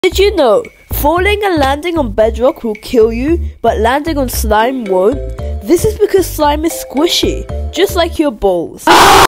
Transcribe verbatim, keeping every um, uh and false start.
Did you know falling and landing on bedrock will kill you, but landing on slime won't? This is because slime is squishy, just like your balls.